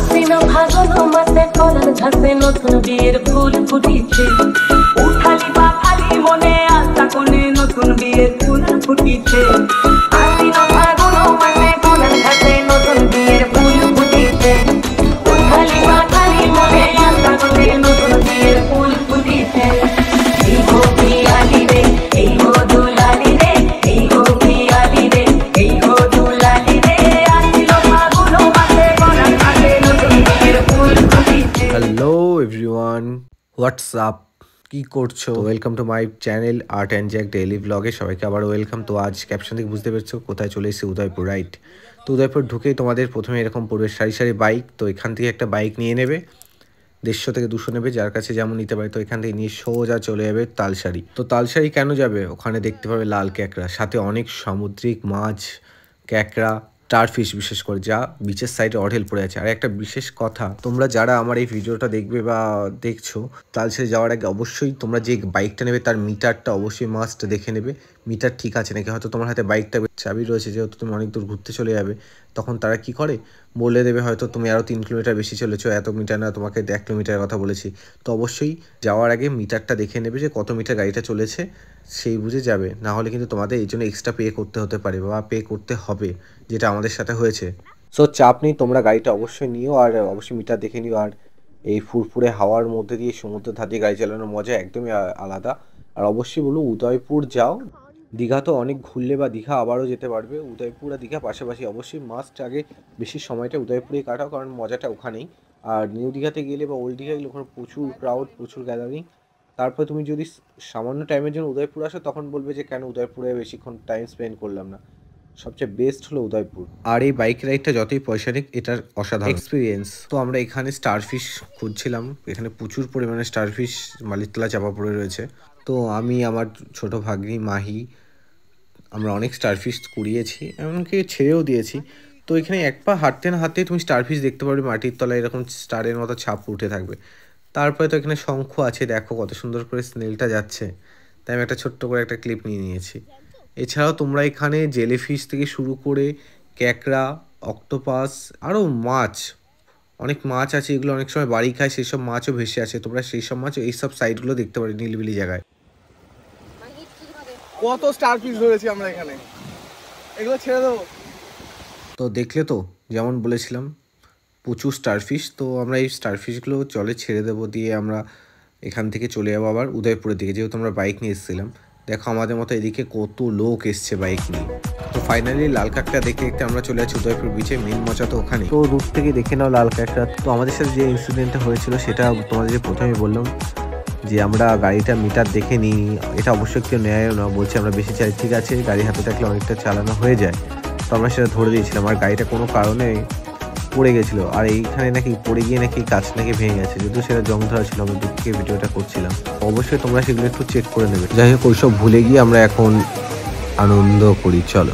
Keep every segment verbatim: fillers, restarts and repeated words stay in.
আশ্বিন ফাগুন মাসে ফলন ঝাসে নতুন বিয়ের ফুল ফুটিছে উঠালি বা খালি মনে আশা কোণে নতুন বিয়ের ফুল ফুটিছে আশ্বিন ফাগুন মাসে ফলন ঝাসে নতুন বিয়ের ফুল ফুটিছে উঠালি বা খালি মনে আশা কোণে নতুন বিয়ের ফুল ফুটিছে এই গো পিয়ালি রে এই গো দুলালি রে এই গো পিয়ালি রে এই গো দুলালি রে আশ্বিন ফাগুন মাসে ফলন ঝাসে নতুন বিয়ের ফুল ফুটিছে। হ্যালো এভরিওয়ান, হোয়াটস আপ, কি করছো? Welcome to my channel art and Jack daily ব্লগে সবাইকে আবার ওয়েলকাম। তো আজ ক্যাপশন থেকে বুঝতে পেরেছো কোথায় চলে এসেছি, উদয়পুর, রাইট? তো উদয়পুর ঢুকেই তোমাদের প্রথমে এরকম পড়বে সারি সারি বাইক। তো এখান থেকে একটা বাইক নিয়ে নেবে, দেড়শো থেকে দুশো নেবে, যার কাছে যেমন নিতে পারে। তো এখান থেকে নিয়ে সোজা চলে যাবে তালসারি। তো তালসারি কেন যাবে? ওখানে দেখতে পাবে লাল ক্যাকড়া, সাথে অনেক সামুদ্রিক মাছ, ক্যাকড়া, স্টারফিশ, বিশেষ করে যা বিচের সাইডে অঢেল পড়ে আছে। আর একটা বিশেষ কথা, তোমরা যারা আমার এই ভিডিওটা দেখবে বা দেখছো, তালসারি যাওয়ার আগে অবশ্যই তোমরা যে বাইকটা নেবে তার মিটারটা অবশ্যই মাস্ট দেখে নেবে, মিটার ঠিক আছে নাকি। হয়তো তোমার হাতে বাইকটা চাবি রয়েছে, যেহেতু তুমি অনেক দূর ঘুরতে চলে যাবে, তখন তারা কি করে বলে দেবে হয়তো তুমি আরও তিন কিলোমিটার বেশি চলেছো, এত মিটার না, তোমাকে এক কিলোমিটারের কথা বলেছি। তো অবশ্যই যাওয়ার আগে মিটারটা দেখে নেবে যে কত মিটার গাড়িটা চলেছে, সেই বুঝে যাবে। না হলে কিন্তু তোমাদের এই জন্য এক্সট্রা পে করতে হতে পারে বা পে করতে হবে, যেটা আমাদের সাথে হয়েছে। সো চাপ নেই, তোমরা গাড়িটা অবশ্যই নিও আর অবশ্যই মিটার দেখে নিও। আর এই ফুরফুরে হাওয়ার মধ্যে দিয়ে সমুদ্রের ধার দিয়ে গাড়ি চালানোর মজা একদমই আলাদা। আর অবশ্যই বলবো উদয়পুর যাও, দীঘা তো অনেক ঘুরলে বা দীঘা আবারও যেতে পারবে, উদয়পুর আর দীঘা পাশাপাশি। অবশ্যই মাস্ট আগে বেশি সময়টা উদয়পুরেই কাটাও, কারণ মজাটা ওখানেই। আর নিউ দীঘাতে গেলে বা ওল্ড দীঘা গেলে ওখানে প্রচুর ক্রাউড, প্রচুর গ্যাদারিং। তারপর তুমি যদি সামান্য টাইমের জন্য উদয়পুর আসো, তখন বলবে যে কেন উদয়পুরে বেশিক্ষণ টাইম স্পেন্ড করলাম না। সবচেয়ে বেস্ট হলো উদয়পুর। আর এই বাইক রাইডটা যতই পয়সা নিক, এটার অসাধারণ এক্সপিরিয়েন্স। তো আমরা এখানে স্টারফিশ খুঁজছিলাম, এখানে প্রচুর পরিমাণে স্টারফিশ মালিকতলা চাপা পড়ে রয়েছে। তো আমি, আমার ছোট ভাগ্নি মাহি, আমরা অনেক স্টারফিশ কুড়িয়েছি, এমনকি ছেড়েও দিয়েছি। তো এখানে এক পা হাঁটতে না হাঁটতে তুমি স্টারফিশ দেখতে পারবে, মাটির তলায় এরকম স্টারের মতো ছাপ উঠে থাকবে। তারপরে তো এখানে শঙ্খ আছে, দেখো কত সুন্দর করে স্নেলটা যাচ্ছে, তাই আমি একটা ছোট্ট করে একটা ক্লিপ নিয়ে নিয়েছি। এছাড়াও তোমরা এখানে জেলিফিশ থেকে শুরু করে ক্যাকড়া, অক্টোপাস, আরও মাছ, অনেক মাছ আছে, এগুলো অনেক সময় বাড়ি খায়, সেই সব মাছও ভেসে আছে। তোমরা সেই সব মাছও এইসব সাইডগুলো দেখতে পারো নীলবিলি জায়গায়। কত স্টারফিশ ধরেছি আমরা এখানে, এগুলো ছেড়ে দেবো। তো দেখলে তো, যেমন বলেছিলাম প্রচুর স্টারফিশ। তো আমরা এই স্টারফিশগুলো জলে ছেড়ে দেবো, দিয়ে আমরা এখান থেকে চলে যাবো আবার উদয়পুরের দিকে, যেহেতু আমরা বাইক নিয়ে এসেছিলাম। দেখো আমাদের মতো এদিকে কত লোক এসছে বাইক নিয়ে। তো ফাইনালি লাল কাঁকড়া দেখতে দেখতে আমরা চলে যাচ্ছি উদয়পুর বিচে, মেন মজা তো ওখানে। তো রুট থেকে দেখে নাও লাল কাঁকড়া। তো আমাদের সাথে যে ইনসিডেন্টটা হয়েছিল সেটা তোমাদের যে প্রথমে বললাম, যে আমরা গাড়িটা মিটার দেখে নিই, এটা অবশ্যই কেউ নেয়ও না, বলছে আমরা বেশি চাই। ঠিক আছে, গাড়ি হাতে থাকলে অনেকটা চালানো হয়ে যায়। তো আমরা সেটা ধরে দিয়েছিলাম, আর গাড়িটা কোনো কারণে পড়ে গেছিলো, আর এইখানে নাকি পড়ে গিয়ে নাকি কাঁচ নাকি ভেঙে গেছে, যদিও সেটা জং ধরা ছিল, আমি দূর থেকে ভিডিওটা করছিলাম। অবশ্যই তোমরা সেগুলো একটু চেক করে নেবে। যাই হোক, ওইসব ভুলে গিয়ে আমরা এখন আনন্দ করি, চলো।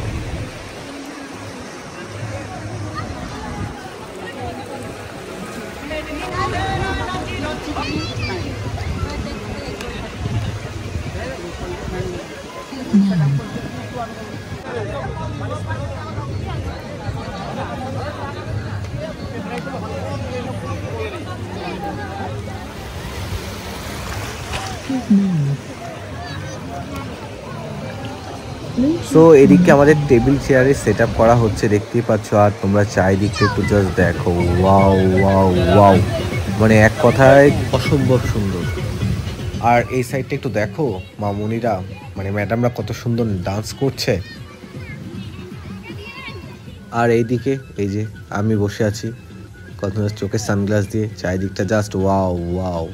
সো এদিকে আমাদের টেবিল চেয়ারে সেট আপ করা হচ্ছে, দেখতেই পাচ্ছ। আর তোমরা চারিদিকটা একটু জাস্ট দেখো, ওয়াও ওয়াও ওয়াও, মানে এক কথায় অসম্ভব সুন্দর। আর এই সাইডটা একটু দেখো, মামুনিরা মানে ম্যাডামরা কত সুন্দর ডান্স করছে। আর এইদিকে এই যে আমি বসে আছি কত চোখে সানগ্লাস দিয়ে, চারিদিকটা জাস্ট ওয়াও ওয়াও।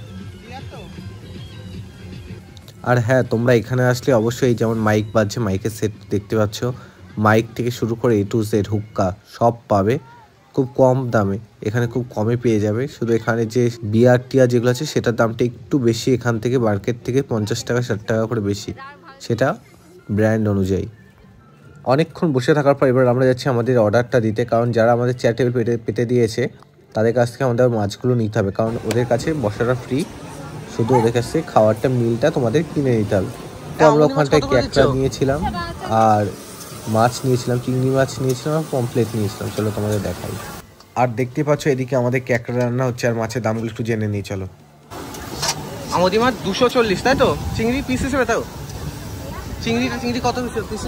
আর হ্যাঁ, তোমরা এখানে আসলে অবশ্যই, যেমন মাইক বাজছে, মাইকের সেট দেখতে পাচ্ছ, মাইক থেকে শুরু করে এ টু জেড হুক্কা সব পাবে খুব কম দামে। এখানে খুব কমে পেয়ে যাবে। শুধু এখানে যে বিয়ার টিয়ার যেগুলো আছে সেটার দামটা একটু বেশি, এখান থেকে মার্কেট থেকে পঞ্চাশ টাকা ষাট টাকা করে বেশি, সেটা ব্র্যান্ড অনুযায়ী। অনেকক্ষণ বসে থাকার পর এবার আমরা যাচ্ছি আমাদের অর্ডারটা দিতে, কারণ যারা আমাদের চেয়ার টেবিল পেতে পেতে দিয়েছে তাদের কাছ থেকে আমাদের মাছগুলো নিতে হবে, কারণ ওদের কাছে বসাটা ফ্রি, শুধু ওদের কাছে খাওয়ারটা মিলটা তোমাদের কিনে নিতে হবে। তো আমরা ওখানটায় ক্যাকড়া নিয়েছিলাম, আর মাছ নিয়েছিলাম, চিংড়ি মাছ নিয়েছিলাম, আর পমফ্লেট নিয়েছিলাম। চলো তোমাদের দেখাই। আর দেখতে পাচ্ছ এদিকে আমাদের ক্যাকড়া রান্না হচ্ছে, আর মাছের দামগুলো একটু জেনে নিই চলো। আমদি মাছ দুশো চল্লিশ তাই তো? চিংড়ি পিস হিসেবে তাও? চিংড়িটা চিংড়ি কত পিস পিস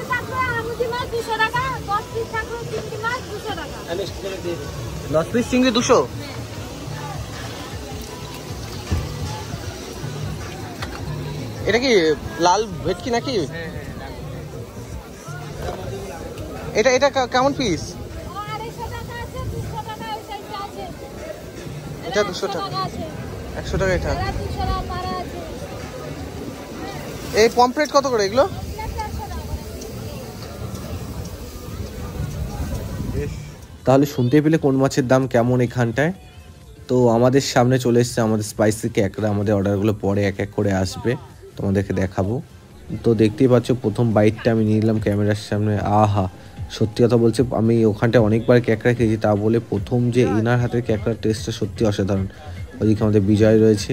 দশ পিস চিংড়ি দুশো। এটা কি লাল ভেটকি নাকি? এটা এটা কেমন পিস? এটা দুশো টাকা, একশো টাকা। এটা এই পমফ্রেট কত করে এগুলো? তাহলে শুনতে পেলে কোন মাছের দাম কেমন এখানটায়। তো আমাদের সামনে চলে এসছে আমাদের স্পাইসি ক্যাকড়া, আমাদের অর্ডারগুলো পরে এক এক করে আসবে, তোমাদেরকে দেখাবো। তো দেখতেই পাচ্ছ প্রথম বাইটটা আমি নিয়ে নিলাম ক্যামেরার সামনে। আহা, সত্যি কথা বলছে, আমি ওখানটায় অনেকবার ক্যাকড়া খেয়েছি, তা বলে প্রথম যে এনার হাতের ক্যাকড়ার টেস্টটা সত্যি অসাধারণ। ওইদিকে আমাদের বিজয় রয়েছে।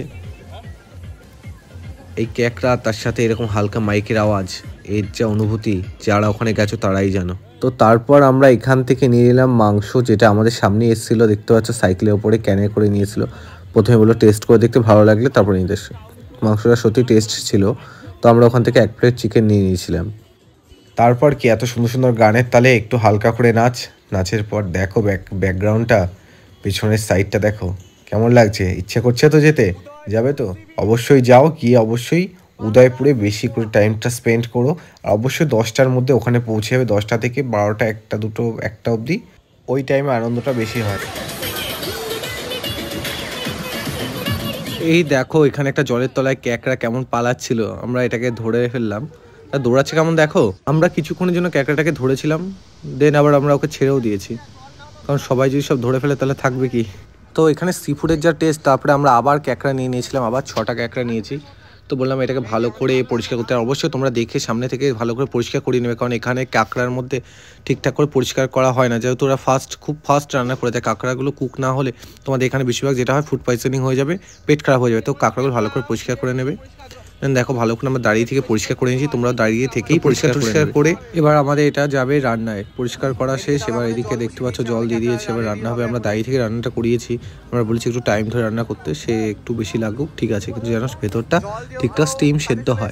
এই ক্যাকড়া তার সাথে এরকম হালকা মাইকের আওয়াজ, এর যা অনুভূতি যারা ওখানে গেছো তারাই জানো। তো তারপর আমরা এখান থেকে নিয়ে নিলাম মাংস, যেটা আমাদের সামনে এসেছিলো, দেখতে পাচ্ছ সাইকেলের ওপরে ক্যানে করে নিয়েছিল। প্রথমে বললো টেস্ট করে দেখতে, ভালো লাগলে তারপর নিতে এসে। মাংসটা সত্যি টেস্ট ছিল। তো আমরা ওখান থেকে এক প্লেট চিকেন নিয়ে নিয়েছিলাম। তারপর কি এত সুন্দর সুন্দর গানের তালে একটু হালকা করে নাচ। নাচের পর দেখো ব্যাক ব্যাকগ্রাউন্ডটা, পিছনের সাইডটা দেখো কেমন লাগছে। ইচ্ছে করছে তো যেতে, যাবে তো? অবশ্যই যাও, গিয়ে অবশ্যই উদয়পুরে বেশি করে টাইমটা স্পেন্ড করো। আর অবশ্যই দশটার মধ্যে ওখানে পৌঁছে যাবে, দশটা থেকে বারোটা একটা দুটো একটা অবধি, ওই টাইমে আনন্দটা বেশি হয়। এই দেখো এখানে একটা জলের তলায় ক্যাকড়া কেমন পালাচ্ছিল, আমরা এটাকে ধরে ফেললাম। তা দৌড়াচ্ছে কেমন দেখো। আমরা কিছুক্ষণের জন্য ক্যাকড়াটাকে ধরেছিলাম, দেন আবার আমরা ওকে ছেড়েও দিয়েছি, কারণ সবাই যদি সব ধরে ফেলে তাহলে থাকবে কি। তো এখানে সি ফুডের যা টেস্ট, তারপরে আমরা আবার ক্যাকড়া নিয়ে নিয়েছিলাম, আবার ছটা ক্যাকড়া নিয়েছি। তো বললাম এটাকে ভালো করে পরিষ্কার করতে, আর অবশ্যই তোমরা দেখে সামনে থেকে ভালো করে পরিষ্কার করে নেবে, কারণ এখানে কাঁকড়ার মধ্যে ঠিকঠাক করে পরিষ্কার করা হয় না, যেহেতু ওরা ফাস্ট খুব ফাস্ট রান্না করে দেয়। কাঁকড়াগুলো কুক না হলে তোমাদের এখানে বেশিরভাগ যেটা হয় ফুড পয়জনিং হয়ে যাবে, পেট খারাপ হয়ে যাবে। তো কাঁকড়াগুলো ভালো করে পরিষ্কার করে নেবে। দেখো ভালো করে আমরা দাঁড়িয়ে থেকে পরিষ্কার করে নিয়েছি, তোমরা দাঁড়িয়ে থেকেই পরিষ্কার পরিষ্কার করে এবার আমাদের এটা যাবে রান্নায়। পরিষ্কার করা শেষ, এবার এদিকে দেখতে পাচ্ছ জল দিয়ে দিয়েছে, এবার রান্না হবে। আমরা দাঁড়িয়ে থেকে রান্নাটা করিয়েছি, আমরা বলেছি একটু টাইম ধরে রান্না করতে, সে একটু বেশি লাগুক ঠিক আছে, কিন্তু যেন ভেতরটা ঠিকঠাক স্টিম সেদ্ধ হয়।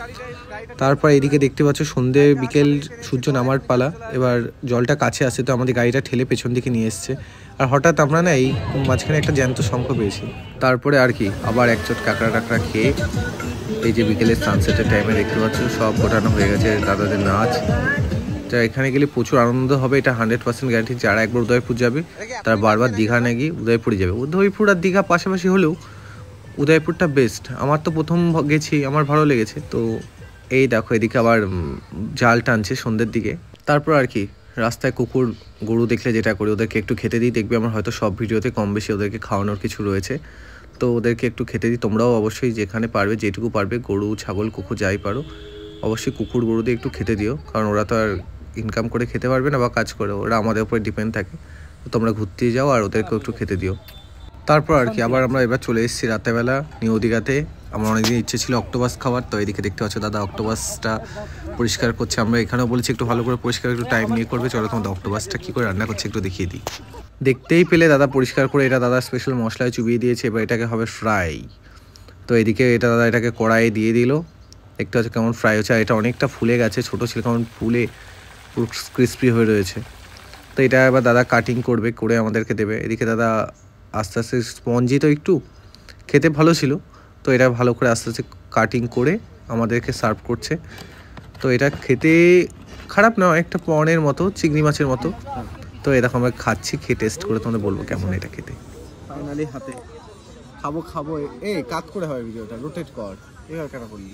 তারপর এদিকে দেখতে পাচ্ছ সন্ধ্যে বিকেল সূর্য নামার পালা, এবার জলটা কাছে আসছে, তো আমাদের গাড়িটা ঠেলে পেছন দিকে নিয়ে এসছে। আর হঠাৎ আমরা না এই মাঝখানে একটা জ্যান্ত শঙ্খ পেয়েছি। তারপরে আর কি আবার এক চোট কাঁকড়া টাকড়া খেয়ে এই যে বিকেলের সানসেটের টাইমে দেখতে পাচ্ছ সব গোটানো হয়ে গেছে দাদাদের নাচ। যা এখানে গেলে প্রচুর আনন্দ হবে, এটা হান্ড্রেড পার্সেন্ট গ্যারান্টি। যারা একবার উদয়পুর যাবে তারা বারবার দীঘা না গিয়ে উদয়পুরে যাবে। উদয়পুর আর দীঘা পাশাপাশি হলেও উদয়পুরটা বেস্ট। আমার তো প্রথম গেছি, আমার ভালো লেগেছে। তো এই দেখো এদিকে আবার জাল টানছে সন্ধ্যের দিকে। তারপর আর কি রাস্তায় কুকুর গরু দেখলে যেটা করি, ওদেরকে একটু খেতে দিই। দেখবে আমার হয়তো সব ভিডিওতে কম বেশি ওদেরকে খাওয়ানোর কিছু রয়েছে, তো ওদেরকে একটু খেতে দিই। তোমরাও অবশ্যই যেখানে পারবে, যেটুকু পারবে, গরু ছাগল কুকুর যাই পারো, অবশ্যই কুকুর গরুদের একটু খেতে দিও, কারণ ওরা তো আর ইনকাম করে খেতে পারবে না বা কাজ করে, ওরা আমাদের উপরে ডিপেন্ড থাকে। তো তোমরা ঘুরতে যাও আর ওদেরকেও একটু খেতে দিও। তারপর আর কি আবার আমরা এবার চলে এসেছি রাতেরবেলা নিউ দীঘাতে। আমার অনেকদিন ইচ্ছে ছিল অক্টোপাস খাওয়ার, তো এদিকে দেখতে পাচ্ছ দাদা অক্টোপাসটা পরিষ্কার করছে। আমরা এখানেও বলেছি একটু ভালো করে পরিষ্কার, একটু টাইম নিয়ে করবে। চলো তোমাদের অক্টোপাসটা কী করে রান্না করছে একটু দেখিয়ে দিই। দেখতেই পেলে দাদা পরিষ্কার করে এটা দাদা স্পেশাল মশলায় চুবিয়ে দিয়েছে, এবার এটাকে হবে ফ্রাই। তো এদিকে এটা দাদা এটাকে কড়াইয়ে দিয়ে দিল, দেখতে হচ্ছে কেমন ফ্রাই হচ্ছে। আর এটা অনেকটা ফুলে গেছে, ছোটো ছিল কেমন ফুলে পুরো ক্রিস্পি হয়ে রয়েছে। তো এটা এবার দাদা কাটিং করবে, করে আমাদেরকে দেবে। এদিকে দাদা আস্তে আস্তে স্পঞ্জি তো একটু খেতে ভালো ছিল, তো এটা ভালো করে আস্তে আস্তে কাটিং করে আমাদেরকে সার্ভ করছে। তো এটা খেতে খারাপ না, একটা পনের মতো, চিংড়ি মাছের মতো। তো এরকম আমরা খাচ্ছি, খেয়ে টেস্ট করে তোমাদের বলবো কেমন এটা খেতে। ফাইনালি হাতে খাবো খাবো। এ কাট করে হয় ভিডিওটা, রোটেট কর। এবার কেন করলি?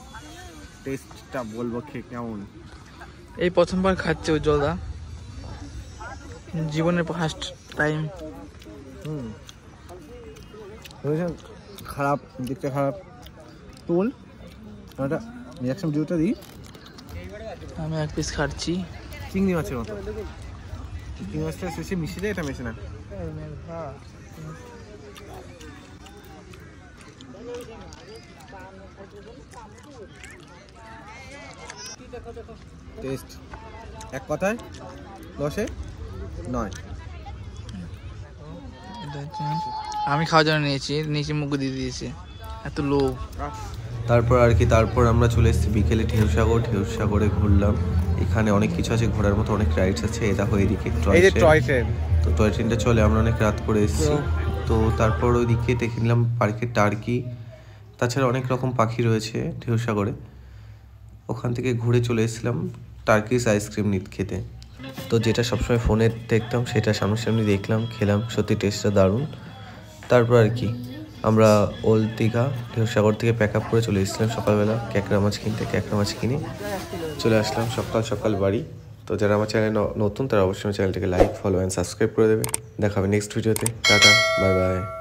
টেস্টটা বলবো খেয়ে কেমন। এই প্রথমবার খাচ্ছে উজ্জ্বলদা, জীবনের ফার্স্ট টাইম। হুম খারাপ, দেখতে খারাপ। তোল একটা রিয়াকশন ভিডিওটা দিই। আমি এক পিস খাচ্ছি, চিংড়ি মাছের মতো। চিংড়ি মাছটা শেষে মিশিয়ে দেয়, এটা মেশে না। টেস্ট এক কথায় দশে নয়। আমি খাওয়ার জন্য নিয়েছি, নিচে মুখ দিয়ে দিয়েছে, এত লোভ। তারপর আর কি তারপর আমরা চলে এসেছি বিকেলে ঢেউসাগর। ঢেউসাগরে ঘুরলাম, এখানে অনেক কিছু আছে ঘোরার মতো, অনেক রাইডস আছে। এটা হয়ে এদিকে এই যে টয় ট্রেন, তো টয় ট্রেনটা চলে, আমরা অনেক রাত করে এসেছি। তো তারপর ওইদিকে দেখে নিলাম পার্কের টার্কি, তাছাড়া অনেক রকম পাখি রয়েছে ঢেউসাগরে। ওখান থেকে ঘুরে চলে এসেছিলাম টার্কিস আইসক্রিম নিত খেতে। তো যেটা সবসময় ফোনে দেখতাম সেটা সামনাসামনি দেখলাম, খেলাম, সত্যি টেস্টটা দারুণ। তারপর আর কি আমরা ওল্ড দীঘা ঢেউসাগর থেকে প্যাক আপ করে চলে এসেছিলাম সকালবেলা ক্যাকড়া মাছ কিনতে। ক্যাকড়া মাছ কিনে চলে আসলাম সকাল সকাল বাড়ি। তো যারা আমার চ্যানেল নতুন তারা অবশ্যই আমার চ্যানেলটাকে লাইক, ফলো অ্যান্ড সাবস্ক্রাইব করে দেবে। দেখা হবে নেক্সট ভিডিওতে। Tata, bye by.